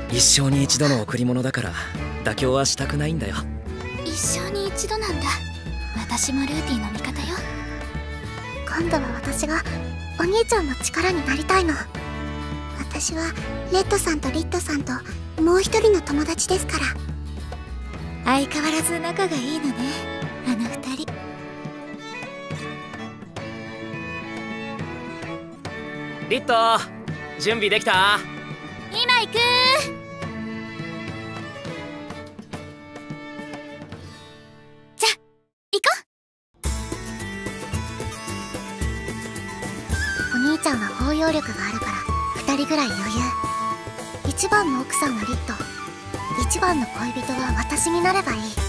一生に一度の贈り物だから妥協はしたくないんだよ。 一生に一度なんだ。私もルーティンの味方よ。 今度は私がお兄ちゃんの力になりたいの。私はレッドさんとリッドさんともう一人の友達ですから。 相変わらず仲がいいのね、あの二人。 リッド、準備できた？ 今行く。じゃ行こう。お兄ちゃんは包容力があるから二人ぐらい余裕。一番の奥さんはリッド、一番の恋人は私になればいい。